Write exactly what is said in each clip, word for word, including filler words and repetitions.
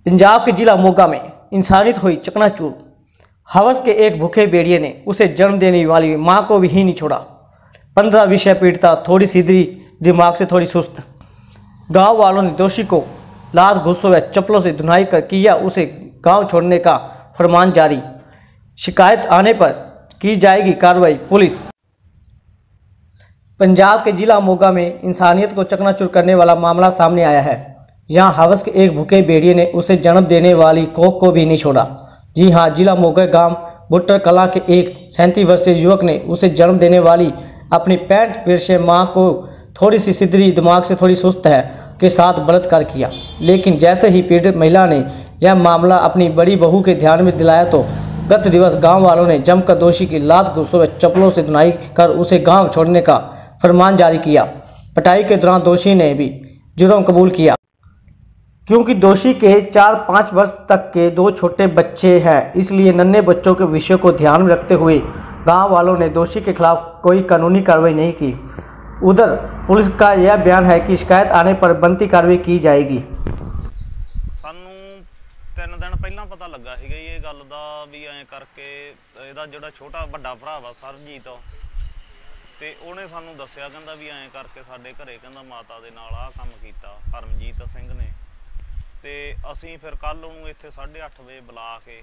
पंजाब के जिला मोगा में इंसानियत हुई चकनाचूर। हवस के एक भूखे भेड़िए ने उसे जन्म देने वाली मां को भी ही नहीं छोड़ा। पंद्रह विषय पीड़िता, थोड़ी सीधी, दिमाग से थोड़ी सुस्त। गांव वालों ने दोषी को लात घुसों व चप्पलों से धुनाई कर किया उसे गांव छोड़ने का फरमान जारी। शिकायत आने पर की जाएगी कार्रवाई, पुलिस। पंजाब के जिला मोगा में इंसानियत को चकनाचूर करने वाला मामला सामने आया है। यहाँ हवस के एक भूखे भेड़िए ने उसे जन्म देने वाली कोख को भी नहीं छोड़ा। जी हाँ, जिला मोगा गांव बुट्टर कला के एक सैंतीस वर्षीय युवक ने उसे जन्म देने वाली अपनी पैंठ वर्षीय मां को थोड़ी सी सिद्धरी, दिमाग से थोड़ी सुस्त है, के साथ बलात्कार किया। लेकिन जैसे ही पीड़ित महिला ने यह मामला अपनी बड़ी बहू के ध्यान में दिलाया तो गत दिवस गांव वालों ने जमकर दोषी की लात घुसों व चप्पलों से धुनाई कर उसे गांव छोड़ने का फरमान जारी किया। पिटाई के दौरान दोषी ने भी जुर्म कबूल किया। क्योंकि दोषी के चार पाँच वर्ष तक के दो छोटे बच्चे हैं, इसलिए नन्हे बच्चों के विषय को ध्यान में रखते हुए गांव वालों ने दोषी के खिलाफ कोई कानूनी कार्रवाई नहीं की। उधर पुलिस का यह बयान है कि शिकायत आने पर बनती कार्रवाई की जाएगी। सानू तीन दिन पहला पता लगा है ये गल दा भी ऐ करके ਇਹਦਾ ਜਿਹੜਾ ਛੋਟਾ ਵੱਡਾ ਭਰਾ ਵਾ ਸਰਜੀਤ ਤੇ ਉਹਨੇ ਸਾਨੂੰ ਦੱਸਿਆ ਕਹਿੰਦਾ ਵੀ ਐ ਕਰਕੇ ਸਾਡੇ ਘਰੇ ਕਹਿੰਦਾ ਮਾਤਾ ਦੇ ਨਾਲ ਆਹ ਕੰਮ ਕੀਤਾ ਪਰਮਜੀਤ ਸਿੰਘ ਨੇ। ਤੇ ਅਸੀਂ ਫਿਰ ਕੱਲ ਉਹਨੂੰ ਇੱਥੇ ਸਾਢੇ ਅੱਠ ਵਜੇ ਬੁਲਾ ਕੇ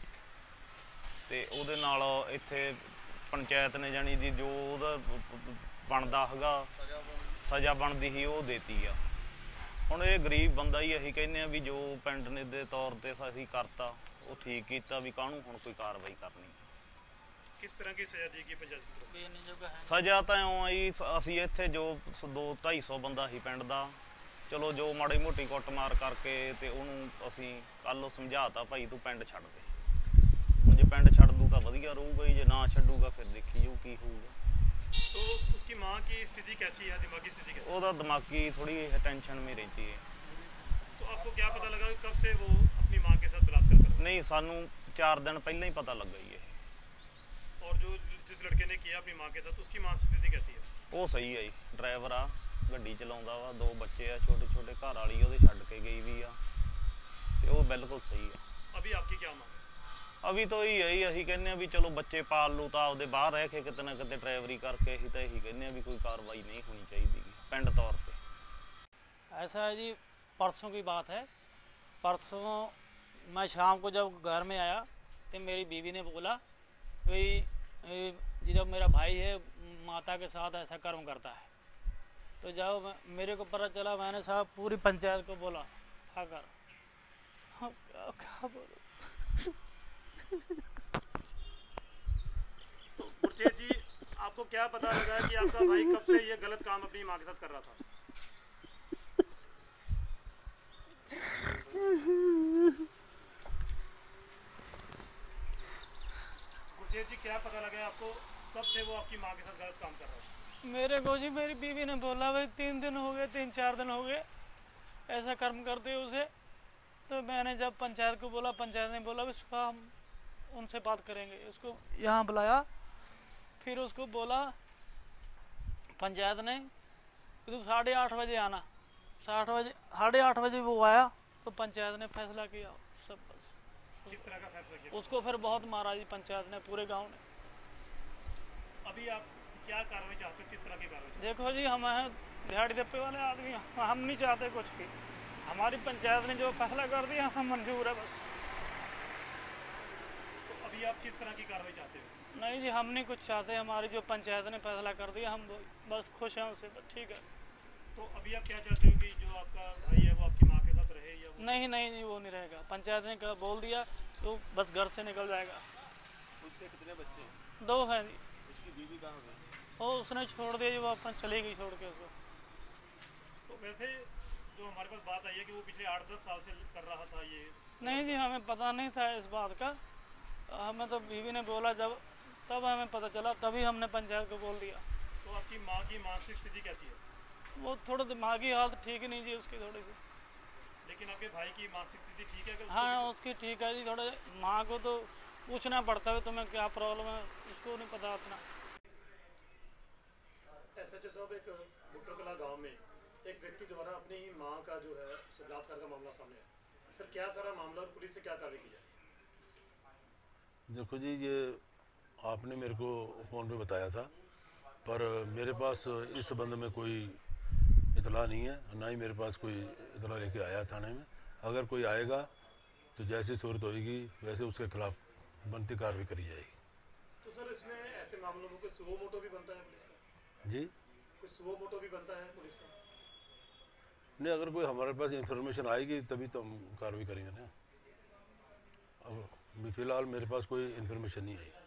ਤੇ ਉਹਦੇ ਨਾਲ ਇੱਥੇ ਪੰਚਾਇਤ ਨੇ ਜਾਨੀ ਦੀ ਜੋ ਉਹਦਾ ਬਣਦਾ ਹੈਗਾ ਸਜ਼ਾ ਬਣਦੀ ਸੀ ਉਹ ਦੇਤੀ ਆ। ਹੁਣ ਇਹ ਗਰੀਬ ਬੰਦਾ ਹੀ ਅਸੀਂ ਕਹਿੰਦੇ ਆ ਵੀ ਜੋ ਪਿੰਡ ਨੇ ਦੇ ਤੌਰ ਤੇ ਅਸੀਂ ਕਰਤਾ ਉਹ ਠੀਕ ਕੀਤਾ ਵੀ ਕਾਹਨੂੰ ਹੁਣ ਕੋਈ ਕਾਰਵਾਈ ਕਰਨੀ। किस तरह की सजा दी गई पंचायत? सजा तो इउं आई असी इत्थे जो दो ढाई सौ बंदा ही पिंड दा चलो जो माड़ी मोटी कुटमार करके ते उहनूं असी कल समझाता भाई तू पिंड छड्ड दे। जे पिंड छड्ड दू तां वधिया रहूगा, जे ना छड्डूगा फिर देखी जाऊ की होऊगा। तो उसकी माँ की स्थिति कैसी है, दिमागी स्थिति कैसी? ओहदा दिमागी थोड़ी टेंशन में रहती है। तो आपको क्या पता लगा कब से वो अपनी माँ के साथ बलात्कार कर? नहीं, सानू चार दिन पहले ही पता लग गई है। और जो जिस लड़के ने किया अपनी माँ के साथ उसकी मानसिक स्थिति कैसी है? वो सही है जी, ड्राइवर आ, गड्डी चलाउंदा वा, दो बच्चे आ छोटे छोटे, घर वाली ओहदे छड्ड के गई भी आ ते वो बिल्कुल सही है। अभी आपकी क्या मांग है? अभी तो यही है ही असीं कहने भी चलो बच्चे पाल लू तो आपदे बाहर रह के किते ना किते ड्राइवरी करके असीं तो यही कहने भी कोई कार्रवाई नहीं होनी चाहिए पिंड तौर पर। ऐसा है जी, परसों की बात है। परसों मैं शाम को जब घर में आया तो मेरी बीवी ने बोला भाई जी जब मेरा भाई है माता के साथ ऐसा कर्म करता है, तो जब मेरे को पता चला मैंने साहब पूरी पंचायत को बोला आकर हाँ, क्या क्या बोलूं। तो गुरचेत जी, आपको क्या पता लगा कि आपका भाई कब से ये गलत काम अपनी माँ के साथ कर रहा था? गुरचेत जी, क्या पता लगा आपको कब से वो आपकी माँ के साथ गलत काम कर रहा है? मेरे को जी मेरी बीवी ने बोला भाई तीन दिन हो गए, तीन चार दिन हो गए ऐसा कर्म करते उसे। तो मैंने जब पंचायत को बोला, पंचायत ने बोला भी सुबह हम उनसे बात करेंगे। उसको यहाँ बुलाया, फिर उसको बोला पंचायत ने तो साढ़े आठ बजे आना। साठ बजे साढ़े आठ बजे वो आया तो पंचायत ने फैसला किया सब। किस तरह का फैसला किया? उसको फिर बहुत मारा जी पंचायत ने, पूरे गांव ने। अभी आप क्या कार्रवाई चाहते हो, किस तरह की कार्रवाई? देखो जी, हम हैं दिहाड़ी दप्पे वाले आदमी, हम नहीं चाहते कुछ भी। हमारी पंचायत ने जो फैसला कर दिया हम मंजूर है बस। तो अभी आप किस तरह की कार्रवाई चाहते हो? नहीं जी, हम नहीं कुछ चाहते, हमारी जो पंचायत ने फैसला कर दिया हम बस खुश हैं उससे, बस ठीक है। तो अभी आप क्या चाहते हो कि जो आपका भाई है वो आपकी माँ के साथ रहे या वो? नहीं नहीं नहीं, वो नहीं रहेगा। पंचायत ने कहा बोल दिया तो बस घर से निकल जाएगा। उसके कितने बच्चे हैं? दो हैं जी। उसकी बीवी कहाँ गई? वो उसने छोड़ दिया जी, वो अपन चली गई छोड़ के उसको। तो वैसे जो हमारे पास बात आई है कि वो पिछले आठ दस साल से कर रहा था ये। नहीं जी, हमें पता नहीं था इस बात का। हमें तो बीवी ने बोला जब, तब हमें पता चला, तभी हमने पंचायत को बोल दिया। तो आपकी माँ की मानसिक स्थिति कैसी है? वो थोड़ा दिमागी हालत ठीक नहीं जी उसकी थोड़ी सी। लेकिन आपके भाई की मानसिक स्थिति ठीक है क्या? हाँ उसकी ठीक है जी। थोड़ा माँ को तो पूछना पड़ता है तुम्हें क्या प्रॉब्लम है, उसको नहीं पता इतना। एस एच ओ साहब, एक बुट्टर कला गाँव में एक व्यक्ति द्वारा अपनी ही मां का जो है बलात्कार का मामला सामने है। सर क्या सारा मामला और पुलिस से क्या कार्रवाई की जाए? देखो जी, ये आपने मेरे को फ़ोन पे बताया था, पर मेरे पास इस संबंध में कोई इतला नहीं है, ना ही मेरे पास कोई इतला लेके आया थाने में। अगर कोई आएगा तो जैसी सूरत होएगी वैसे उसके खिलाफ बनती कार्रवाई करी जाएगी। तो सर इसमें ऐसे मामलों में कोई सुओ मोटो भी बनता है पुलिस का? जी कोई सुओ मोटो भी बनता है पुलिस का? नहीं, अगर कोई हमारे पास इंफॉर्मेशन आएगी तभी तो हम कार्रवाई करेंगे ना। अब फिलहाल मेरे पास कोई इन्फॉर्मेशन नहीं आई।